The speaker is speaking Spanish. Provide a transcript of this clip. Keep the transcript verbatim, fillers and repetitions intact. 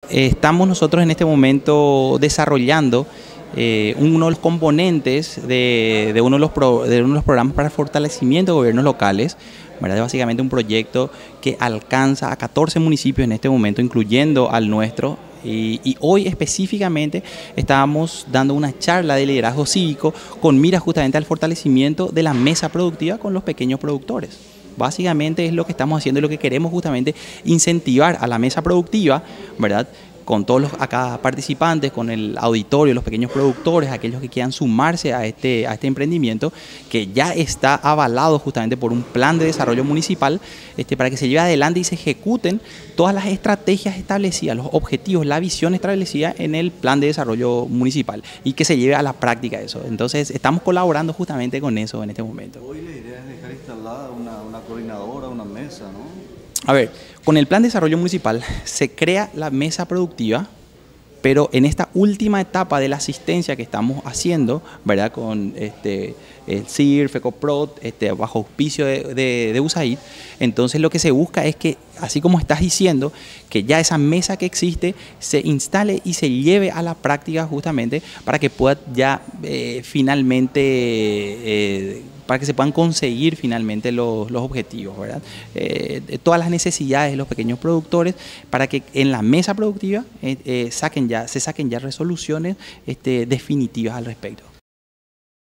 Estamos nosotros en este momento desarrollando eh, uno de los componentes de, de, uno de, los pro, de uno de los programas para el fortalecimiento de gobiernos locales, ¿verdad? Básicamente un proyecto que alcanza a catorce municipios en este momento, incluyendo al nuestro. Y, y hoy específicamente estábamos dando una charla de liderazgo cívico con mira justamente al fortalecimiento de la mesa productiva con los pequeños productores. Básicamente es lo que estamos haciendo y lo que queremos justamente incentivar a la mesa productiva, ¿verdad? Con todos los acá participantes, con el auditorio, los pequeños productores, aquellos que quieran sumarse a este, a este emprendimiento que ya está avalado justamente por un plan de desarrollo municipal este, para que se lleve adelante y se ejecuten todas las estrategias establecidas, los objetivos, la visión establecida en el plan de desarrollo municipal y que se lleve a la práctica eso. Entonces estamos colaborando justamente con eso en este momento. Hoy la idea es dejar instalada una, una coordinadora, una mesa, ¿no? A ver, con el plan de desarrollo municipal se crea la mesa productiva, pero en esta última etapa de la asistencia que estamos haciendo, ¿verdad? Con este, el C I R, FECOPROD, este, bajo auspicio de, de, de U S A I D, entonces lo que se busca es que, así como estás diciendo, que ya esa mesa que existe se instale y se lleve a la práctica justamente para que pueda ya eh, finalmente... Eh, para que se puedan conseguir finalmente los, los objetivos, ¿verdad? Eh, todas las necesidades de los pequeños productores para que en la mesa productiva eh, eh, saquen ya, se saquen ya resoluciones este, definitivas al respecto.